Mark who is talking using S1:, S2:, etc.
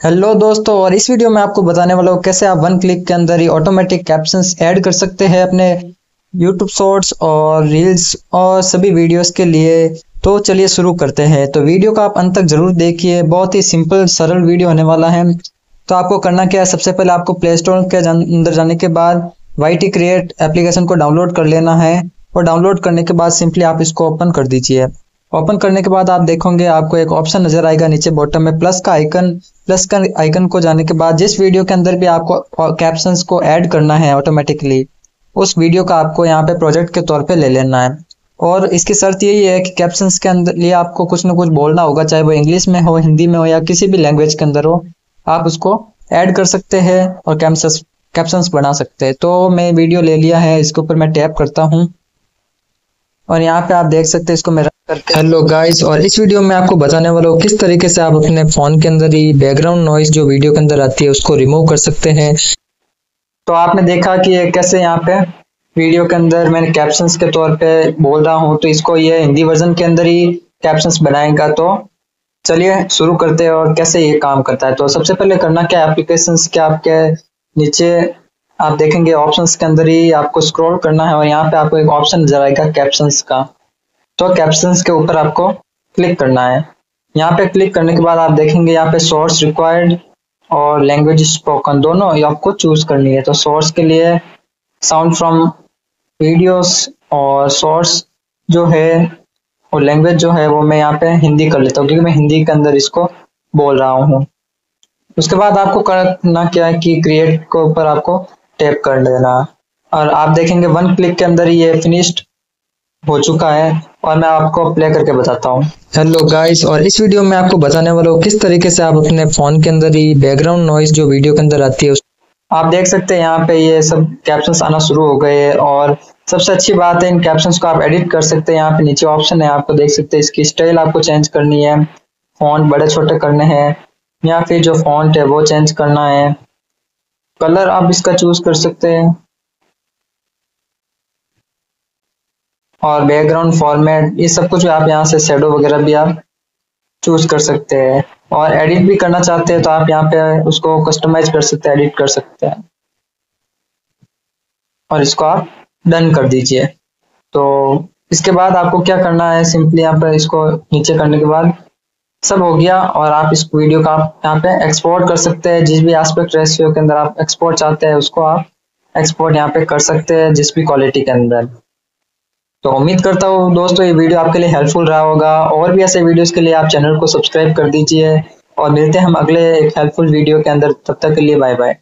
S1: Hello दोस्तों, और इस वीडियो में आपको बताने वाला हूँ कैसे आप वन क्लिक के अंदर ही ऑटोमेटिक कैप्शंस ऐड कर सकते हैं अपने यूट्यूब शॉर्ट्स और रील्स और सभी वीडियोस के लिए। तो चलिए शुरू करते हैं। तो वीडियो का आप अंत तक जरूर देखिए, बहुत ही सिंपल सरल वीडियो होने वाला है। तो आपको करना क्या है, सबसे पहले आपको प्ले स्टोर के अंदर जाने के बाद वाईटी क्रिएट एप्लीकेशन को डाउनलोड कर लेना है। और डाउनलोड करने के बाद सिंपली आप इसको ओपन कर दीजिए। ओपन करने के बाद आप देखोगे आपको एक ऑप्शन नजर आएगा नीचे बॉटम में प्लस का आइकन को जाने के बाद जिस वीडियो के अंदर भी आपको कैप्शंस को ऐड करना है ऑटोमेटिकली, उस वीडियो का आपको यहाँ पे प्रोजेक्ट के तौर पे ले लेना है। और इसकी शर्त यही है कि कैप्शंस के अंदर लिए आपको कुछ ना कुछ बोलना होगा, चाहे वो इंग्लिश में हो, हिंदी में हो या किसी भी लैंग्वेज के अंदर हो। आप उसको ऐड कर सकते हैं और कैप्शंस बना सकते हैं। तो मैं वीडियो ले लिया है, इसके ऊपर मैं टैप करता हूँ और यहाँ पे आप देख सकते हैं इसको मैं रन करके। हेलो गाइस, और इस वीडियो में आपको बताने वाला हूँ किस तरीके से आप अपने फोन के अंदर ही बैकग्राउंड नॉइज जो वीडियो के अंदर आती है उसको रिमूव कर सकते हैं। तो आपने देखा कि ये कैसे यहाँ पे वीडियो के अंदर मैंने कैप्शंस के तौर पे बोल रहा हूँ, तो इसको ये हिंदी वर्जन के अंदर ही कैप्शंस बनाएगा। तो चलिए शुरू करते हैं और कैसे ये काम करता है। तो सबसे पहले करना क्या, एप्लीकेशंस के आपके नीचे आप देखेंगे ऑप्शंस के अंदर ही आपको स्क्रॉल करना है और यहाँ पे आपको एक ऑप्शन नजर आएगा कैप्शंस का। तो कैप्शंस के ऊपर आपको क्लिक करना है। यहाँ पे क्लिक करने के बाद आप देखेंगे यहाँ पे सोर्स रिक्वायर्ड और लैंग्वेज स्पोकन दोनों ही आपको चूज करनी है। तो सोर्स के लिए साउंड फ्रॉम वीडियोस और सोर्स जो है और लैंग्वेज जो है वो मैं यहाँ पे हिंदी कर लेता हूँ क्योंकि मैं हिंदी के अंदर इसको बोल रहा हूँ। उसके बाद आपको करना क्या है कि क्रिएट के ऊपर आपको टैप कर लेना और आप देखेंगे वन क्लिक के अंदर ये फिनिश्ड हो चुका है। और मैं आपको प्ले करके बताता हूँ। हेलो गाइस, और इस वीडियो में आपको बताने वाला हूँ किस तरीके से आप अपने फोन के अंदर ही बैकग्राउंड नॉइज जो वीडियो के अंदर आती है आप देख सकते हैं यहाँ पे ये सब कैप्शंस आना शुरू हो गए हैं। और सबसे अच्छी बात है, इन कैप्शंस को आप एडिट कर सकते हैं। यहाँ पे नीचे ऑप्शन है, आपको देख सकते हैं इसकी स्टाइल आपको चेंज करनी है, फॉन्ट बड़े छोटे करने हैं या फिर जो फॉन्ट है वो चेंज करना है, कलर आप इसका चूज कर सकते हैं और बैकग्राउंड फॉर्मेट ये सब कुछ आप यहाँ से शेडो वगैरह भी आप चूज कर सकते हैं। और एडिट भी करना चाहते हैं तो आप यहाँ पे उसको कस्टमाइज कर सकते हैं, एडिट कर सकते हैं और इसको आप डन कर दीजिए। तो इसके बाद आपको क्या करना है, सिंपली यहाँ पे इसको नीचे करने के बाद सब हो गया और आप इस वीडियो का आप यहाँ पे एक्सपोर्ट कर सकते हैं। जिस भी एस्पेक्ट रेशियो के अंदर आप एक्सपोर्ट चाहते हैं उसको आप एक्सपोर्ट यहाँ पे कर सकते हैं, जिस भी क्वालिटी के अंदर। तो उम्मीद करता हूँ दोस्तों ये वीडियो आपके लिए हेल्पफुल रहा होगा। और भी ऐसे वीडियोस के लिए आप चैनल को सब्सक्राइब कर दीजिए और मिलते हैं हम अगले एक हेल्पफुल वीडियो के अंदर। तब तक के लिए बाय बाय।